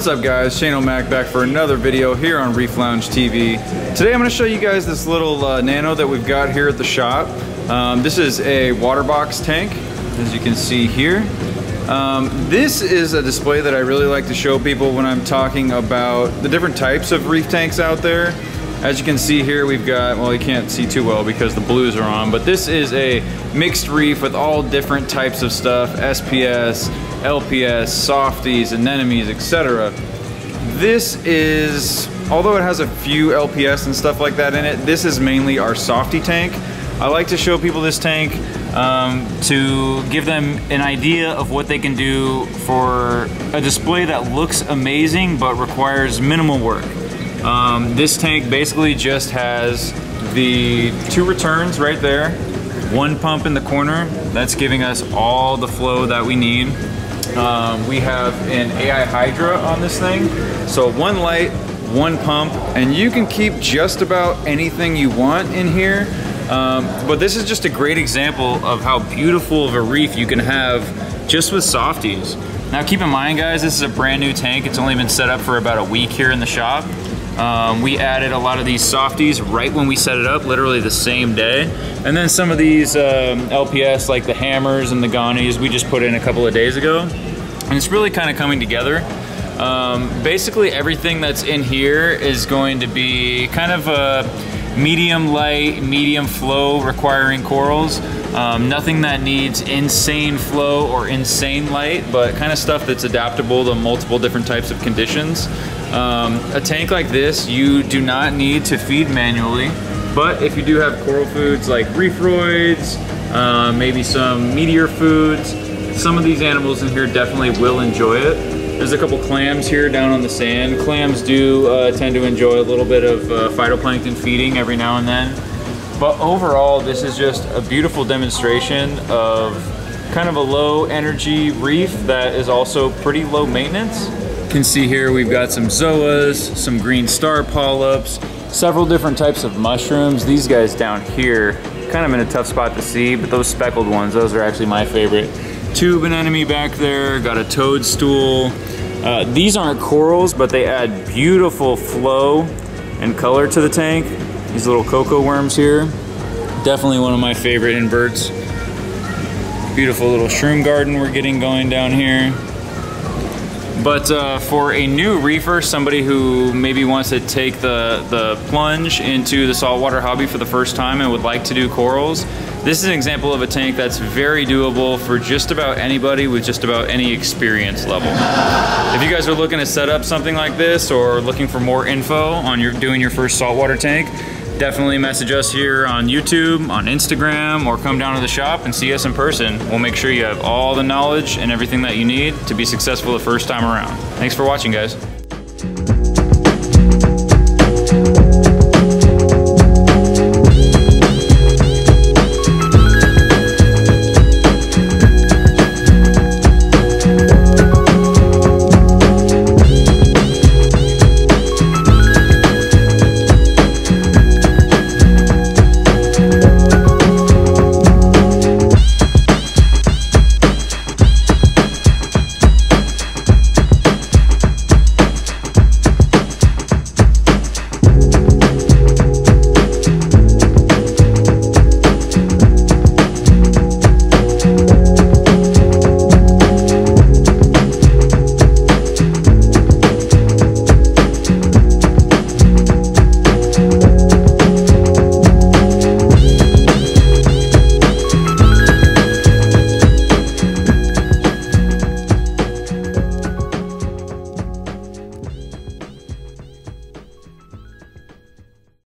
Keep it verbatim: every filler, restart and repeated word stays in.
What's up guys, Shane O'Mac back for another video here on Reef Lounge T V. Today I'm going to show you guys this little uh, nano that we've got here at the shop. Um, this is a Waterbox tank, as you can see here. Um, this is a display that I really like to show people when I'm talking about the different types of reef tanks out there. As you can see here, we've got, well, you can't see too well because the blues are on, but this is a mixed reef with all different types of stuff, S P S, L P S, softies, anemones, et cetera. This is, although it has a few L P S and stuff like that in it, this is mainly our softy tank. I like to show people this tank um, to give them an idea of what they can do for a display that looks amazing but requires minimal work. Um, this tank basically just has the two returns right there, one pump in the corner that's giving us all the flow that we need. Um, we have an A I Hydra on this thing, so one light, one pump, and you can keep just about anything you want in here. Um, but this is just a great example of how beautiful of a reef you can have just with softies. Now keep in mind guys, this is a brand new tank. It's only been set up for about a week here in the shop. Um, we added a lot of these softies right when we set it up, literally the same day. And then some of these um, L P S, like the hammers and the gonnies, we just put in a couple of days ago. And it's really kind of coming together. Um, basically everything that's in here is going to be kind of a medium light, medium flow requiring corals. Um, nothing that needs insane flow or insane light, but kind of stuff that's adaptable to multiple different types of conditions. Um, a tank like this, you do not need to feed manually, but if you do have coral foods like reefroids, uh, maybe some meteor foods, some of these animals in here definitely will enjoy it. There's a couple clams here down on the sand. Clams do uh, tend to enjoy a little bit of uh, phytoplankton feeding every now and then. But overall, this is just a beautiful demonstration of kind of a low energy reef that is also pretty low maintenance. You can see here we've got some zoas, some green star polyps, several different types of mushrooms. These guys down here, kind of in a tough spot to see, but those speckled ones, those are actually my favorite. Tube anemone back there, got a toadstool. Uh, these aren't corals, but they add beautiful flow and color to the tank. These little cocoa worms here, definitely one of my favorite inverts. Beautiful little shroom garden we're getting going down here. But uh, for a new reefer, somebody who maybe wants to take the, the plunge into the saltwater hobby for the first time and would like to do corals, this is an example of a tank that's very doable for just about anybody with just about any experience level. If you guys are looking to set up something like this or looking for more info on your doing your first saltwater tank, definitely message us here on YouTube, on Instagram, or come down to the shop and see us in person. We'll make sure you have all the knowledge and everything that you need to be successful the first time around. Thanks for watching, guys.